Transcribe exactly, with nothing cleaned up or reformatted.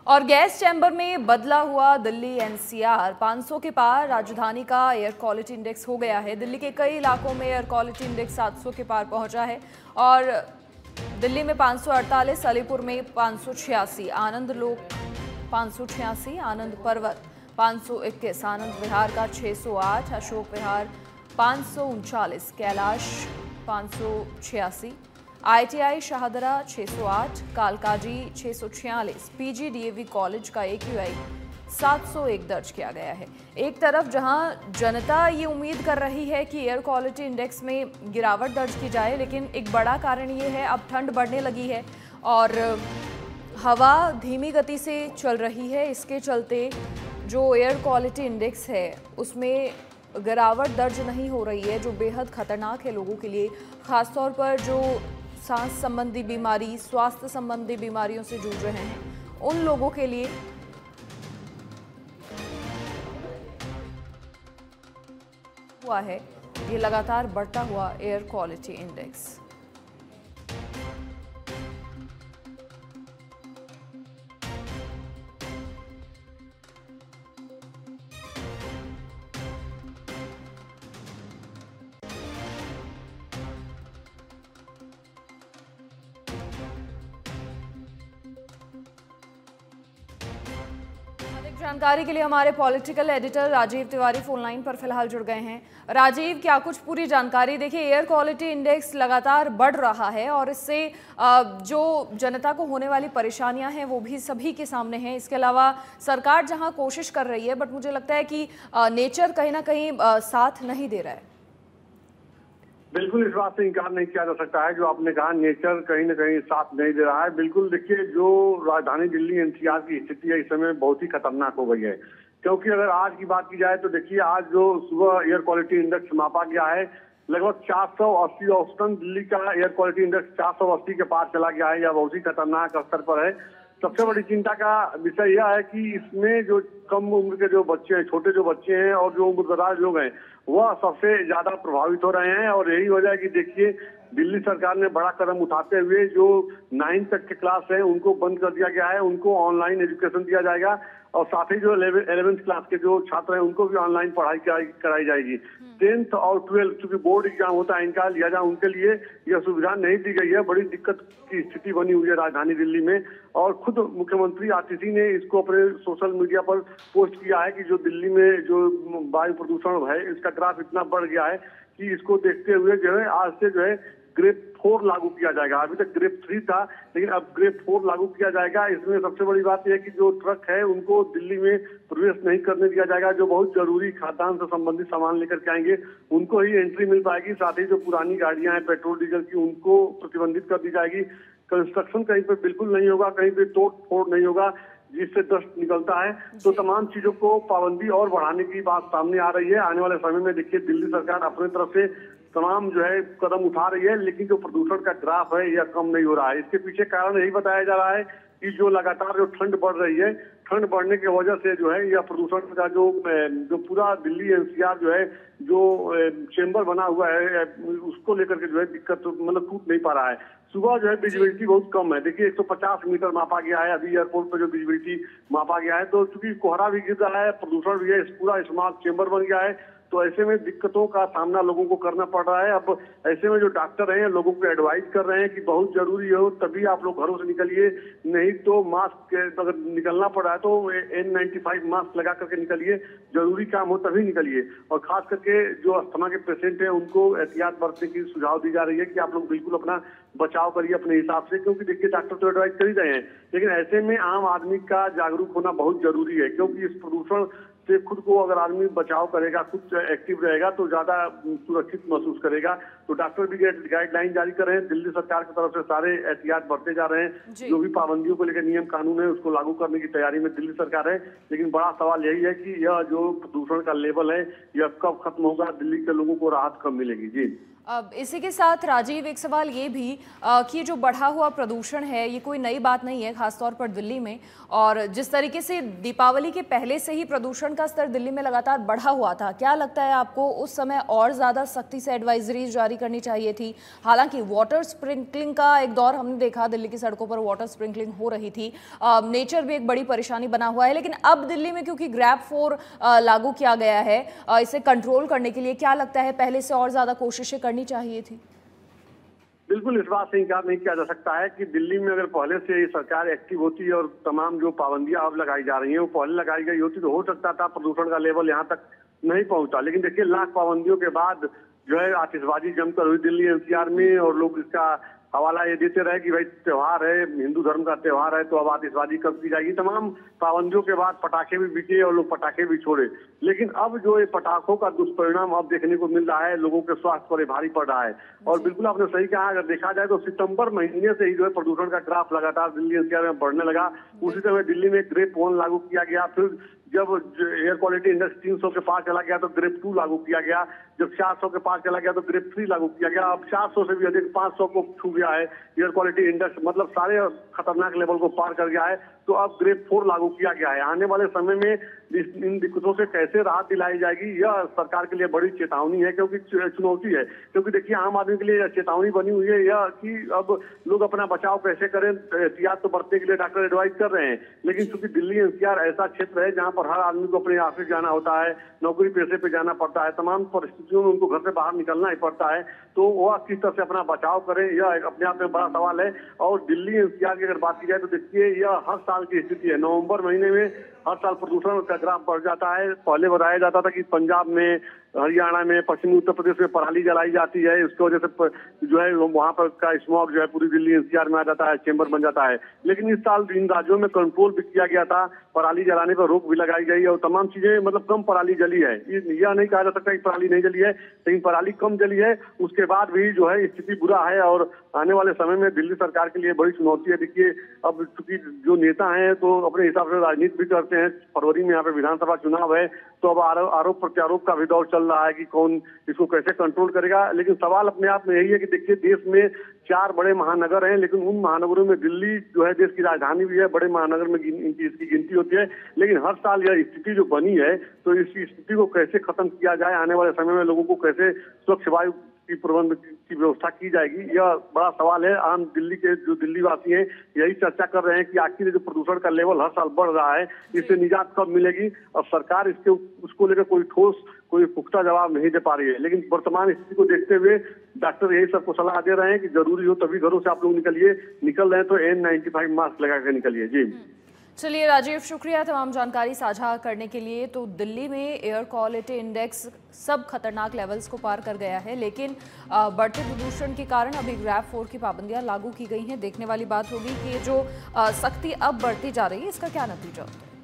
और gas chamber में बदला हुआ दिल्ली एनसीआर पाँच सौ के पार राजधानी का एयर क्वालिटी इंडेक्स हो गया है। दिल्ली के कई इलाकों में एयर क्वालिटी इंडेक्स सात सौ के पार पहुंचा है और दिल्ली में पाँच सौ अड़तालीस, अलीपुर में पाँच सौ छियासी, आनंद लोक पाँच सौ छियासी, आनंद पर्वत पाँच सौ इक्कीस, आनंद विहार का छः सौ आठ, अशोक विहार पाँच सौ उनचालीस, कैलाश पाँच सौ छियासी, आईटीआई शाहदरा छः सौ आठ, कालकाजी छः सौ छियालीस, पीजीडीएवी कॉलेज का एक्यूआई सात सौ एक दर्ज किया गया है। एक तरफ जहां जनता ये उम्मीद कर रही है कि एयर क्वालिटी इंडेक्स में गिरावट दर्ज की जाए, लेकिन एक बड़ा कारण ये है अब ठंड बढ़ने लगी है और हवा धीमी गति से चल रही है। इसके चलते जो एयर क्वालिटी इंडेक्स है उसमें गिरावट दर्ज नहीं हो रही है, जो बेहद खतरनाक है लोगों के लिए, खासतौर पर जो सांस संबंधी बीमारी, स्वास्थ्य संबंधी बीमारियों से जूझ रहे हैं उन लोगों के लिए। हुआ है ये लगातार बढ़ता हुआ एयर क्वालिटी इंडेक्स। जानकारी के लिए हमारे political editor Rajeev Tiwari phone line पर फिलहाल जुड़ गए हैं। राजीव, क्या कुछ पूरी जानकारी? देखिए, एयर क्वालिटी इंडेक्स लगातार बढ़ रहा है और इससे जो जनता को होने वाली परेशानियां हैं वो भी सभी के सामने हैं। इसके अलावा सरकार जहां कोशिश कर रही है, बट मुझे लगता है कि नेचर कहीं ना कहीं साथ नहीं दे रहा है। बिल्कुल, इस बात से इनकार नहीं किया जा सकता है। जो आपने कहा, नेचर कहीं ना कहीं साथ नहीं दे रहा है। बिल्कुल, देखिए, जो राजधानी दिल्ली एनसीआर की स्थिति है इस समय बहुत ही खतरनाक हो गई है, क्योंकि अगर आज की बात की जाए तो देखिए, आज जो सुबह एयर क्वालिटी इंडेक्स मापा गया है लगभग चार सौ अस्सी औसतन दिल्ली का एयर क्वालिटी इंडेक्स चार सौ अस्सी के पार चला गया है। यह बहुत ही खतरनाक स्तर पर है। सबसे बड़ी चिंता का विषय यह है कि इसमें जो कम उम्र के जो बच्चे हैं, छोटे जो बच्चे हैं और जो उम्रदराज लोग हैं, वह सबसे ज्यादा प्रभावित हो रहे हैं। और यही वजह है कि देखिए, दिल्ली सरकार ने बड़ा कदम उठाते हुए जो नाइन्थ तक के क्लास है उनको बंद कर दिया गया है, उनको ऑनलाइन एजुकेशन दिया जाएगा और साथ ही जो इलेवेंथ क्लास के जो छात्र हैं उनको भी ऑनलाइन पढ़ाई कराई जाएगी। टेंथ और ट्वेल्थ चूंकि बोर्ड एग्जाम होता है इनका लिया जाए, उनके लिए यह सुविधा नहीं दी गई है। बड़ी दिक्कत की स्थिति बनी हुई है राजधानी दिल्ली में और खुद मुख्यमंत्री आतिशी ने इसको अपने सोशल मीडिया पर पोस्ट किया है कि जो दिल्ली में जो वायु प्रदूषण है इसका ग्राफ इतना बढ़ गया है कि इसको देखते हुए जो है आज से जो है ग्रेड फोर लागू किया जाएगा। अभी तक ग्रेड थ्री था, लेकिन अब ग्रेड फोर लागू किया जाएगा। इसमें सबसे बड़ी बात यह है कि जो ट्रक है उनको दिल्ली में प्रवेश नहीं करने दिया जाएगा। जो बहुत जरूरी खाद्यान्न से संबंधित सामान लेकर के आएंगे उनको ही एंट्री मिल पाएगी। साथ ही जो पुरानी गाड़ियां हैं पेट्रोल डीजल की, उनको प्रतिबंधित कर दी जाएगी। कंस्ट्रक्शन कहीं पर बिल्कुल नहीं होगा, कहीं पर तोड़ फोड़ नहीं होगा जिससे डस्ट निकलता है। तो तमाम चीजों को पाबंदी और बढ़ाने की बात सामने आ रही है। आने वाले समय में देखिए, दिल्ली सरकार अपनी तरफ से तमाम जो है कदम उठा रही है, लेकिन जो प्रदूषण का ग्राफ है यह कम नहीं हो रहा है। इसके पीछे कारण यही बताया जा रहा है कि जो लगातार जो ठंड बढ़ रही है, ठंड बढ़ने की वजह से जो है यह प्रदूषण का जो जो पूरा दिल्ली एनसीआर जो है जो चेंबर बना हुआ है उसको लेकर के जो है दिक्कत मतलब टूट नहीं पा रहा है। सुबह जो है विजिबिलिटी बहुत कम है। देखिए, एक सौ पचास मीटर मापा गया है अभी एयरपोर्ट पर जो विजिबिलिटी मापा गया है। तो चूंकि कोहरा भी गिर रहा है, प्रदूषण भी है, पूरा स्मार्ट चेंबर बन गया है, तो ऐसे में दिक्कतों का सामना लोगों को करना पड़ रहा है। अब ऐसे में जो डॉक्टर हैं लोगों को एडवाइस कर रहे हैं कि बहुत जरूरी हो तभी आप लोग घरों से निकलिए, नहीं तो मास्क अगर निकलना पड़ा है तो एन नाइन्टी फाइव मास्क लगा करके निकलिए, जरूरी काम हो तभी निकलिए। और खास करके जो अस्थमा के पेशेंट हैं उनको एहतियात बरतने की सुझाव दी जा रही है कि आप लोग बिल्कुल अपना बचाव करिए अपने हिसाब से, क्योंकि देखिए डॉक्टर तो एडवाइस कर ही रहे हैं, लेकिन ऐसे में आम आदमी का जागरूक होना बहुत जरूरी है। क्योंकि इस प्रदूषण से खुद को अगर आदमी बचाव करेगा, खुद एक्टिव रहेगा तो ज्यादा सुरक्षित महसूस करेगा। तो डॉक्टर भी गाइडलाइन जारी कर रहे हैं, दिल्ली सरकार की तरफ से सारे एहतियात बरते जा रहे हैं। जो भी पाबंदियों को लेकर नियम कानून है उसको लागू करने की तैयारी में दिल्ली सरकार है। लेकिन बड़ा सवाल यही है कि यह जो प्रदूषण का लेवल है यह कब खत्म होगा, दिल्ली के लोगों को राहत कब मिलेगी। जी, अब इसी के साथ राजीव, एक सवाल ये भी आ, कि जो बढ़ा हुआ प्रदूषण है ये कोई नई बात नहीं है, खासतौर पर दिल्ली में। और जिस तरीके से दीपावली के पहले से ही प्रदूषण का स्तर दिल्ली में लगातार बढ़ा हुआ था, क्या लगता है आपको उस समय और ज़्यादा सख्ती से एडवाइजरीज जारी जारी करनी चाहिए थी। हालांकि वाटर स्प्रिंकलिंग का एक दौर हमने देखा, दिल्ली की सड़कों पर वाटर स्प्रिंकलिंग हो रही थी, नेचर भी एक बड़ी परेशानी बना हुआ है। लेकिन अब दिल्ली में क्योंकि ग्रैब फोर लागू किया गया है, आ, इसे कंट्रोल करने के लिए क्या लगता है पहले से और ज्यादा कोशिशें करनी चाहिए थी? बिल्कुल, इस बात से इनकार नहीं किया जा सकता है कि दिल्ली में अगर पहले से ये सरकार एक्टिव होती और तमाम जो पाबंदियां अब लगाई जा रही हैं वो पहले लगाई गई होती तो हो सकता था प्रदूषण का लेवल यहाँ तक नहीं पहुंचा। लेकिन देखिए, लाख पाबंदियों के बाद जो है आतिशबाजी जमकर हुई दिल्ली एनसीआर में, और लोग इसका हवाला ये देते रहे कि भाई त्योहार है, हिंदू धर्म का त्योहार है, तो अब आतिशबाजी कब की जाएगी। तमाम पाबंदियों के बाद पटाखे भी बिके और लोग पटाखे भी छोड़े। लेकिन अब जो ये पटाखों का दुष्परिणाम अब देखने को मिल रहा है, लोगों के स्वास्थ्य पर भारी पड़ रहा है। और बिल्कुल आपने सही कहा, अगर देखा जाए तो सितंबर महीने से ही जो है प्रदूषण का ग्राफ लगातार दिल्ली एनसीआर में बढ़ने लगा। उसी समय दिल्ली में ग्रेप वन लागू किया गया, फिर जब एयर क्वालिटी इंडेक्स तीन सौ के पार चला गया तो ग्रेप टू लागू किया गया, जब चार सौ के पार चला गया तो ग्रेप थ्री लागू किया गया, अब चार सौ से भी अधिक पाँच सौ को छू गया है एयर क्वालिटी इंडेक्स, मतलब सारे खतरनाक लेवल को पार कर गया है। तो अब ग्रेप फोर लागू किया गया है। आने वाले समय में इन दिक्कतों से कैसे राहत दिलाई जाएगी, यह सरकार के लिए बड़ी चेतावनी है, क्योंकि चुनौती है। क्योंकि देखिए, आम आदमी के लिए चेतावनी बनी हुई है यह कि अब लोग अपना बचाव कैसे करें। एहतियात तो बरतने के लिए डॉक्टर एडवाइज कर रहे हैं, लेकिन चूंकि दिल्ली एनसीआर ऐसा क्षेत्र है जहाँ पर हर आदमी को अपने ऑफिस जाना होता है, नौकरी पेशे पे जाना पड़ता है, तमाम परिस्थितियों में उनको घर से बाहर निकलना ही पड़ता है, तो वह किस तरह से अपना बचाव करें, यह अपने आप में बड़ा सवाल है। और दिल्ली एनसीआर की अगर बात की जाए तो देखिए, यह हर साल की स्थिति है। नवंबर महीने में हर साल प्रदूषण का ग्राफ बढ़ जाता है। पहले बताया जाता था कि पंजाब में, हरियाणा में, पश्चिमी उत्तर प्रदेश में पराली जलाई जाती है, उसकी वजह से जो है वहां पर का स्मॉग जो है पूरी दिल्ली एनसीआर में आ जाता है, चेंबर बन जाता है। लेकिन इस साल इन राज्यों में कंट्रोल भी किया गया था, पराली जलाने पर रोक भी लगाई गई और तमाम चीजें, मतलब कम पराली जली है। यह नहीं कहा जा सकता कि पराली नहीं जली है, लेकिन पराली कम जली है। उसके बाद भी जो है स्थिति बुरा है और आने वाले समय में दिल्ली सरकार के लिए बड़ी चुनौती है। देखिए, अब चूंकि जो नेता हैं तो अपने हिसाब से राजनीति भी करते हैं, फरवरी में यहाँ पे विधानसभा चुनाव है, तो अब आरोप प्रत्यारोप का भी दौर चल रहा है कि कौन इसको कैसे कंट्रोल करेगा। लेकिन सवाल अपने आप में यही है कि देखिए, देश में चार बड़े महानगर हैं, लेकिन उन महानगरों में दिल्ली जो है देश की राजधानी भी है, बड़े महानगर में इनकी इसकी गिनती होती है। लेकिन हर साल यह स्थिति जो बनी है, तो इस स्थिति को कैसे खत्म किया जाए, आने वाले समय में लोगों को कैसे स्वच्छ वायु की प्रबंध की व्यवस्था की जाएगी, यह बड़ा सवाल है। आम दिल्ली के जो दिल्ली वासी हैं यही चर्चा कर रहे हैं कि आखिर जो प्रदूषण का लेवल हर साल बढ़ रहा है, इससे निजात कब मिलेगी। और सरकार इसके उसको लेकर कोई ठोस, कोई पुख्ता जवाब नहीं दे पा रही है। लेकिन वर्तमान स्थिति को देखते हुए डॉक्टर यही सबको सलाह दे रहे हैं कि जरूरी हो तभी घरों से आप लोग निकलिए, निकल रहे हैं तो एन नाइन्टी फाइव मास्क लगा कर निकलिए। जी चलिए राजीव, शुक्रिया तमाम जानकारी साझा करने के लिए। तो दिल्ली में एयर क्वालिटी इंडेक्स सब खतरनाक लेवल्स को पार कर गया है, लेकिन बढ़ते प्रदूषण के कारण अभी ग्रैब फोर की पाबंदियां लागू की गई हैं। देखने वाली बात होगी कि ये जो सख्ती अब बढ़ती जा रही है, इसका क्या नतीजा होता है।